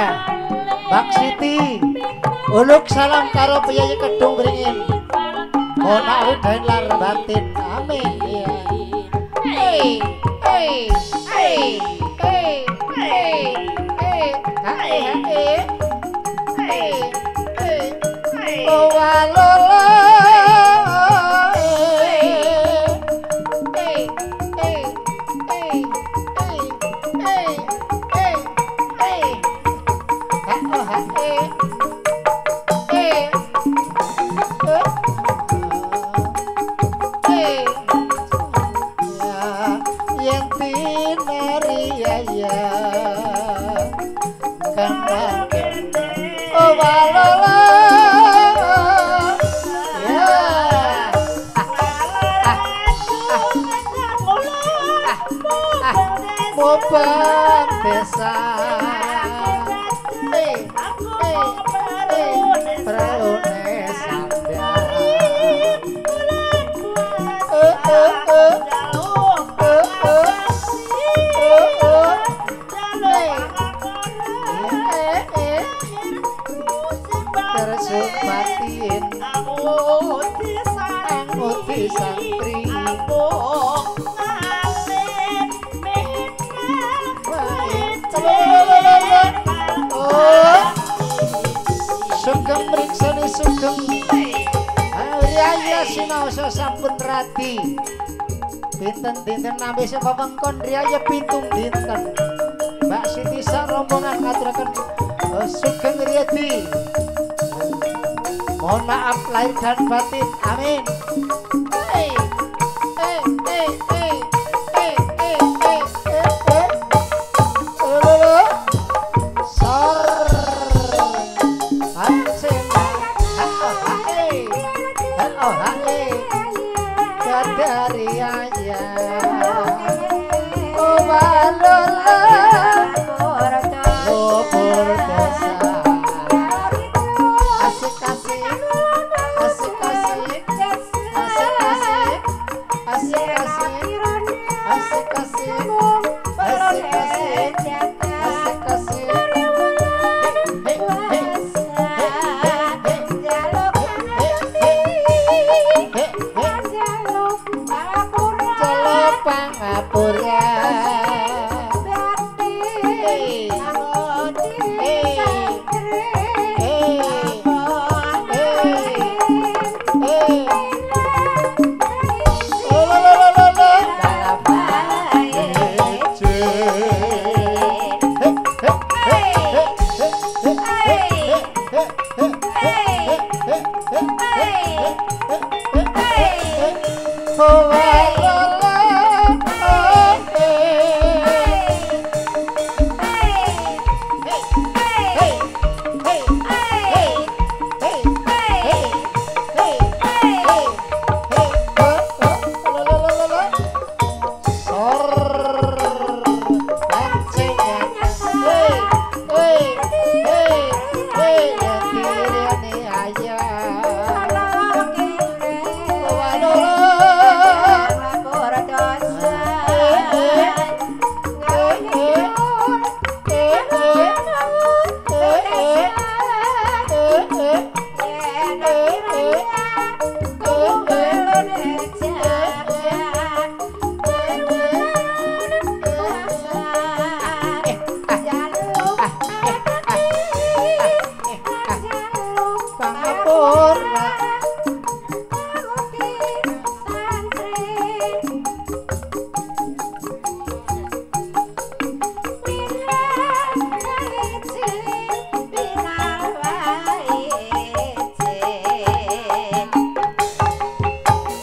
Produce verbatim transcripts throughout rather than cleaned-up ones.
Riaya, Mbak Siti, uluk salam karo Piyayi Kedung Wringin. Mohon awit dan lar batin, amin. Hey, hey, hey, hey, hey, hey, hey, hey, hey, hey, hey, oh walola, hey, hey, hey, hey, hey, hey, hey, oh hey, hey, hey, yang Riaya Kambang oh walola ya mubang desa eh eh eh perune sandang eh eh eh tersupatin muti santri sugeng mriksani sugeng Riaya sinaosa sampun radi dinten-dinten nampi sepawengkon Riaya pitung dinten Mbak Siti sak rombongan ngaturaken sugeng riyadi. Mohon maaf lahir dan batin, amin. Hey, hey, hey, hey, hey, hey, hey, hey, hey. Oh, sor, hancen, oh, hey, oh, hey, dari aja. Oh, walola, oh, berdasa.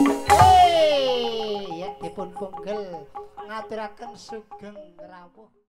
Ngaturaken sugeng rawuh.